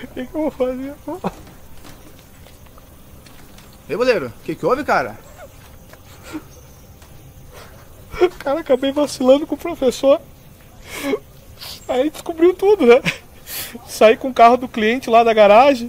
que eu vou fazer? Ei, goleiro, o que houve, cara? Cara, acabei vacilando com o professor. Aí descobriu tudo, né? Saí com o carro do cliente lá da garagem.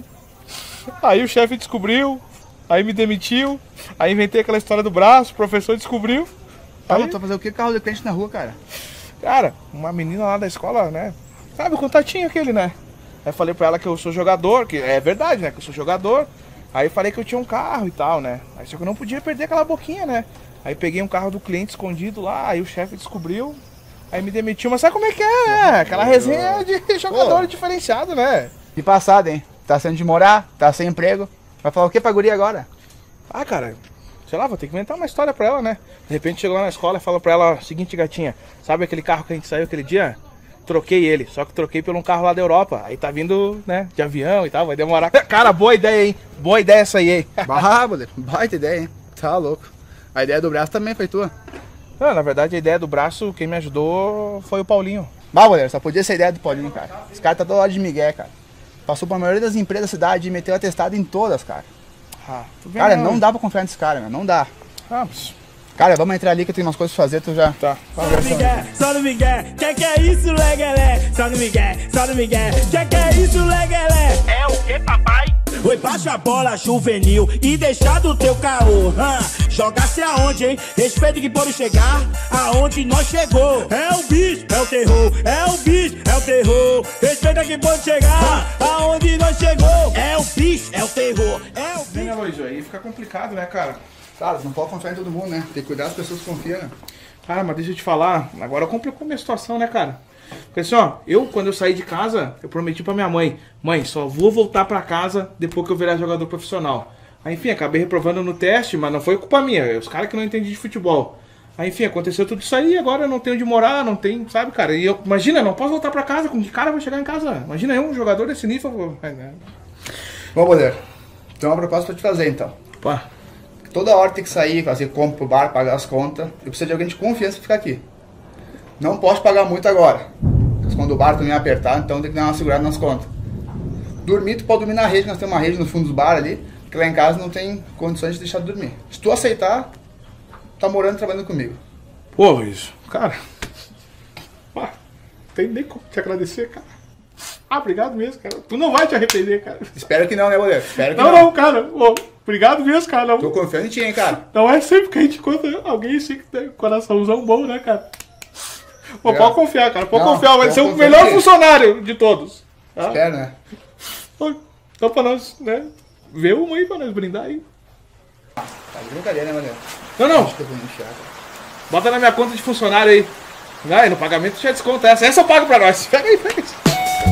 Aí o chefe descobriu. Aí me demitiu. Aí inventei aquela história do braço. O professor descobriu. Tá, Aí... mas tu vai fazer o que com o carro do cliente na rua, cara? Cara, uma menina lá da escola, né? Sabe o contatinho aquele, né? Aí falei pra ela que eu sou jogador, que é verdade, né? Que eu sou jogador. Aí falei que eu tinha um carro e tal, né? Aí só que eu não podia perder aquela boquinha, né? Aí peguei um carro do cliente escondido lá, aí o chefe descobriu, aí me demitiu. Mas sabe como é que é, né? Aquela resenha de jogador diferenciado, né? Que passada, hein? Tá sendo de morar, tá sem emprego. Vai falar o que pra guria agora? Ah, cara, sei lá, vou ter que inventar uma história pra ela, né? De repente chegou lá na escola e falou pra ela: seguinte, gatinha, sabe aquele carro que a gente saiu aquele dia? Troquei ele, só que troquei por um carro lá da Europa. Aí tá vindo, né, de avião e tal, vai demorar. Cara, boa ideia, hein? Boa ideia essa aí, hein? Bah, goleiro, baita ideia, hein? Tá louco. A ideia do braço também foi tua. Não, na verdade a ideia do braço, quem me ajudou foi o Paulinho. Bah, goleiro, só podia ser a ideia do Paulinho, cara. Esse cara tá todo lado de migué, cara. Passou pra maioria das empresas da cidade e meteu atestado em todas, cara. Ah, Cara, não dá pra confiar nesse cara, meu. Não dá. Ah, mas... Cara, vamos entrar ali que eu tenho umas coisas pra fazer, tu já... Tá. Só no migué, que é isso, leguelé? Só no migué, que é isso, leguelé? É o que, papai? Oi, baixa a bola juvenil e deixar do teu caô. Jogasse aonde, hein? Respeito que pode chegar aonde nós chegou. É o bicho, é o terror. É o bicho, é o terror. Respeita que pode chegar aonde nós chegou. É o bicho, é o terror. É o bicho. Né, Luiz? Aí fica complicado, né, cara? Cara, não pode confiar em todo mundo, né? Tem que cuidar das pessoas que confiam, né? Cara, mas deixa eu te falar, agora complicou minha situação, né, cara? Porque assim, ó, quando eu saí de casa, eu prometi pra minha mãe: mãe, só vou voltar pra casa depois que eu virar jogador profissional. Aí, enfim, acabei reprovando no teste, mas não foi culpa minha, os caras que não entendem de futebol. Aí, enfim, aconteceu tudo isso aí, agora eu não tenho onde morar, não tem, sabe, cara? E eu, imagina, não posso voltar pra casa, com que cara eu vou chegar em casa? Imagina eu, um jogador desse nível. Bom, goleiro, tem uma proposta pra te fazer, então. Pá. Toda hora tem que sair, fazer compra pro bar, pagar as contas. Eu preciso de alguém de confiança pra ficar aqui. Não posso pagar muito agora. Porque quando o bar também apertar, então tem que dar uma segurada nas contas. Dormir, tu pode dormir na rede, nós temos uma rede no fundo do bar ali, porque lá em casa não tem condições de deixar de dormir. Se tu aceitar, tá morando e trabalhando comigo. Pô, Luiz, cara, pá, tem nem como te agradecer, cara. Ah, obrigado mesmo, cara. Tu não vai te arrepender, cara. Espero que não, né, goleiro? Espero que Não, cara. Pô, obrigado mesmo, cara. Não, tô confiando em ti, hein, cara. não é sempre que a gente encontra alguém assim que tem coraçãozão bom, né, cara? Pô, pode confiar, cara. Pode confiar. Vai ser o melhor funcionário de todos. Tá? Espero, né? Pô, então pra nós, né? Vê uma aí pra nós brindar aí. Tá de brincadeira, né, goleiro? Não. Acho que eu vou enfiar, cara. Bota na minha conta de funcionário aí. Vai, no pagamento já desconta essa. Essa eu pago pra nós. Pega aí, pega aí.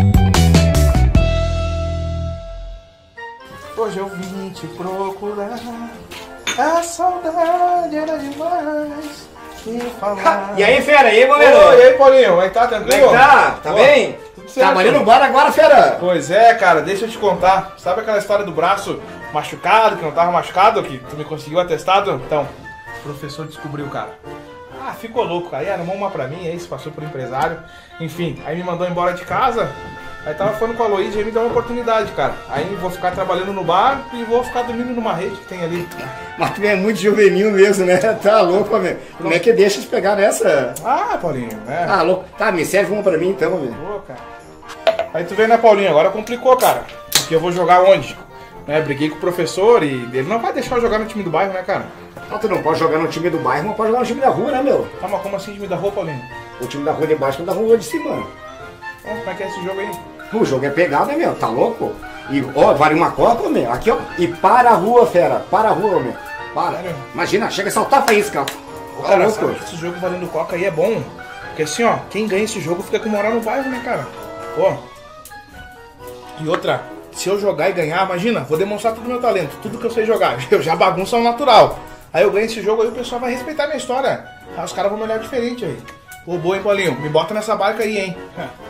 Hoje eu vim te procurar. A saudade era demais. E falar. E aí, fera? E aí, goleiro? Ô, e aí, Paulinho? Como é que tá? Como é Tranquilo? que tá? Tá Pô, bem? tudo certo. Trabalhando no bar agora, fera? Pois é, cara, deixa eu te contar. Sabe aquela história do braço machucado, que não tava machucado, que tu me conseguiu atestado? Então, o professor descobriu, cara. Ah, ficou louco. Aí arrumou uma pra mim, aí se passou por empresário. Enfim, aí me mandou embora de casa. Aí tava falando com a Aloysio e me deu uma oportunidade, cara. Aí vou ficar trabalhando no bar e vou ficar dormindo numa rede que tem ali. Mas tu é muito juvenil mesmo, né? Tá louco, meu. Como é que deixa de pegar nessa? Ah, Paulinho, né? Ah, louco. Tá, me serve uma pra mim então, meu. Pô, cara. Aí tu vê, né, Paulinho? Agora complicou, cara. Porque eu vou jogar onde? Né, briguei com o professor e ele não vai deixar eu jogar no time do bairro, né, cara? Não, tu não pode jogar no time do bairro, mas pode jogar no time da rua, né, meu? Tá, mas como assim time da rua, Paulinho? O time da rua de baixo com o da rua de cima. Como é que é esse jogo aí? O jogo é pegado, né, meu? Tá louco? E, ó, vale uma copa, meu. Aqui, ó. E para a rua, fera. Para a rua, meu. Para. Sério? Imagina, chega a saltar a faísca. Ô, Tá cara, louco? sabe que esse jogo valendo coca aí é bom? Porque assim, ó, quem ganha esse jogo fica com moral no bairro, né, cara? Pô. E outra, se eu jogar e ganhar, imagina, vou demonstrar todo o meu talento, tudo que eu sei jogar. Eu já bagunço ao natural. Aí eu ganho esse jogo aí, o pessoal vai respeitar minha história. Aí os caras vão me olhar diferente aí. Ô, boa, hein, Paulinho? Me bota nessa barca aí, hein?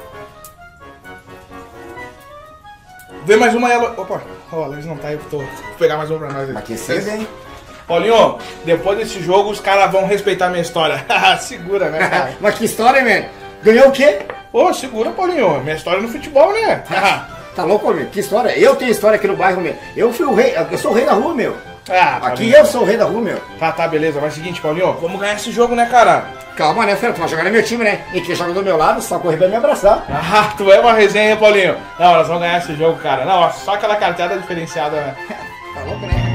Vê mais uma aí, opa, ó, a Luiz não tá aí, vou pegar mais uma pra nós aí. Aquecido, hein? Paulinho, depois desse jogo os caras vão respeitar minha história. Segura, né, cara? Mas que história, man? Ganhou o quê? Ô, segura, Paulinho. Minha história no futebol, né? Tá louco, meu? Que história? Eu tenho história aqui no bairro, meu. Eu fui o rei, eu sou o rei da rua, meu. Aqui eu sou o rei da rua, meu. Tá, beleza. Mas é o seguinte, Paulinho, vamos ganhar esse jogo, né, cara? Calma, né, Fera? Tu vai jogar no meu time, né? E quem joga do meu lado só corre pra me abraçar. Ah, tu é uma resenha, hein, Paulinho? Não, nós vamos ganhar esse jogo, cara. Não, só aquela carteada diferenciada, né? Tá louco, né?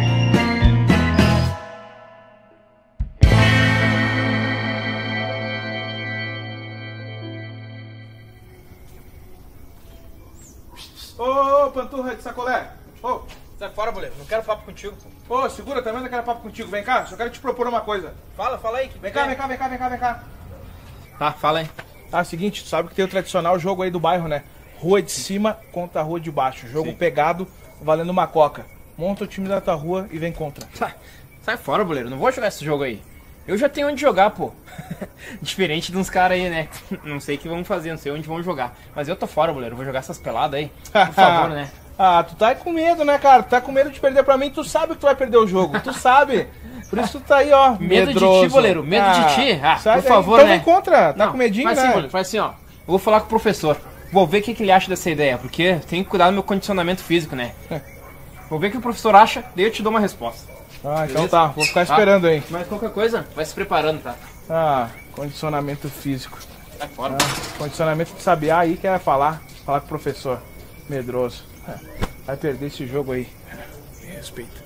Ô, panturra de sacolé. Ô, sai fora, boleiro. Não quero papo contigo, pô. ô, segura, também não quero papo contigo. Vem cá, só quero te propor uma coisa. Fala aí. Vem cá. Tá, fala aí. Tá, seguinte, tu sabe que tem o tradicional jogo aí do bairro, né? Rua de cima contra a rua de baixo. Jogo pegado, valendo uma coca. Monta o time da tua rua e vem contra. Sai fora, boleiro. Não vou jogar esse jogo aí. Eu já tenho onde jogar, pô. Diferente de uns caras aí, né? Não sei o que vão fazer, não sei onde vão jogar. Mas eu tô fora, boleiro. Vou jogar essas peladas aí. Por favor, né? Ah, tu tá com medo, né, cara? Tu tá com medo de perder pra mim. Tu sabe que tu vai perder o jogo. Tu sabe. Por isso tu tá aí, ó. Medo medroso. de ti, boleiro. Medo de ti. Ah, Sai por daí. favor, então né? vem contra. Tá Não, com medinho, faz né? assim, boleiro. Faz assim, ó. Eu vou falar com o professor. Vou ver o que ele acha dessa ideia. Porque tem que cuidar do meu condicionamento físico, né? Vou ver o que o professor acha, daí eu te dou uma resposta. Ah, então tá. Vou ficar esperando aí. Mas qualquer coisa, vai se preparando, tá? Ah, condicionamento físico. Sai fora. Condicionamento de sabiá aí, quer falar com o professor. Medroso. Vai perder esse jogo aí. Me respeita.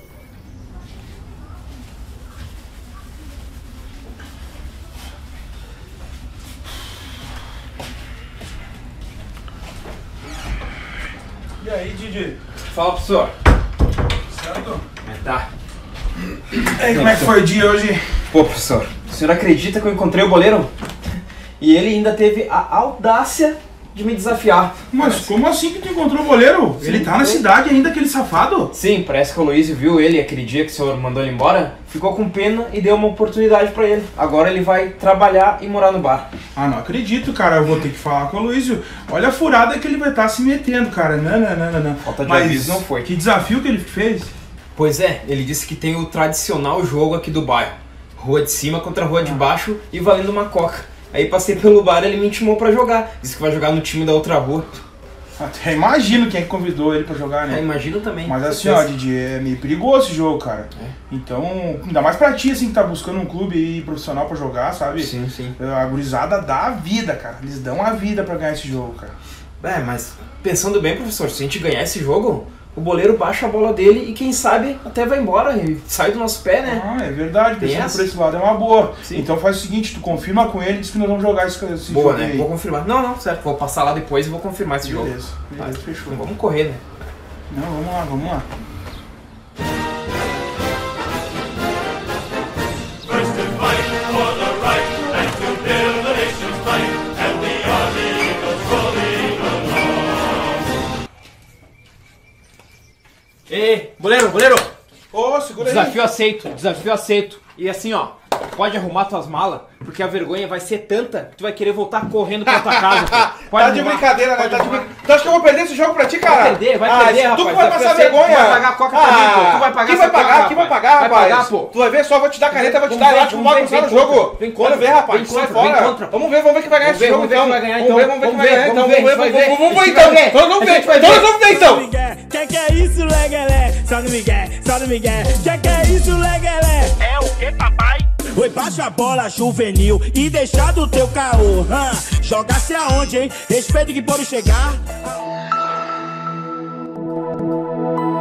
E aí, Didi? Fala, professor. Certo? Tá. E aí, como é que foi o dia hoje? Pô, professor, o senhor acredita que eu encontrei o boleiro? E ele ainda teve a audácia de me desafiar. Mas como assim que tu encontrou o goleiro? Ele tá na cidade ainda, aquele safado? Sim, parece que o Luizio viu ele aquele dia que o senhor mandou ele embora, ficou com pena e deu uma oportunidade pra ele. Agora ele vai trabalhar e morar no bar. Ah, não acredito, cara. Eu vou ter que falar com o Luizio. Olha a furada que ele vai estar se metendo, cara. Não. Falta de Mas aviso não foi. Que desafio que ele fez? Pois é, ele disse que tem o tradicional jogo aqui do bairro. Rua de cima contra rua de baixo e valendo uma coca. Aí passei pelo bar e ele me intimou pra jogar. Disse que vai jogar no time da outra rua. Até imagino quem é que convidou ele pra jogar, né? Imagino também. Mas assim, ó, Didi, é meio perigoso esse jogo, cara. Então, ainda mais pra ti, assim, que tá buscando um clube aí profissional pra jogar, sabe? Sim, sim. A gurizada dá a vida, cara. Eles dão a vida pra ganhar esse jogo, cara. É, mas pensando bem, professor, se a gente ganhar esse jogo, o boleiro baixa a bola dele e quem sabe até vai embora e sai do nosso pé, né? Ah, é verdade, Tem pensando essa? por esse lado é uma boa. Sim. Então faz o seguinte, tu confirma com ele e diz que nós vamos jogar esse Boa, jogo né? aí. Vou confirmar. Não, certo. Vou passar lá depois e vou confirmar esse jogo. Beleza, Tá. fechou. Então vamos correr, né? Não, vamos lá. Ei, boleiro! Ô, segura aí. Desafio aceito. E assim, ó, pode arrumar tuas malas, porque a vergonha vai ser tanta que tu vai querer voltar correndo pra tua casa. Pô. Pode Tá de arrumar, brincadeira, né? pode Tá de arrumar. brincadeira. Tu acha que eu vou perder esse jogo pra ti, cara? Vai perder, rapaz. Tu que vai Desafio passar aceito, vergonha. Tu vai pagar a coca pra mim, pô. Tu vai pagar Quem essa vai coca, pagar? Quem vai rapaz. pagar, Vai rapaz? pagar, pô. Tu vai ver só, vou te dar caneta, vou te Vamos dar ver, lá, tu vamos vai ver, começar no vem contra, jogo. vem contra, Quando ver, rapaz, vem tu sai contra, vem fora. contra. Vamos ver quem vai ganhar esse jogo, Vamos ver então. quem vai ganhar, Vamos ver quem vai ganhar, então. Vamos ver, Vamos ver, então. Vamos ver, então. Que é isso, leguelé? Só no Miguel, só no Miguel. Que é isso, leguelé? É o que, papai? Oi, baixa a bola juvenil e deixa do teu caô. Jogasse aonde, hein? Respeito que pode chegar.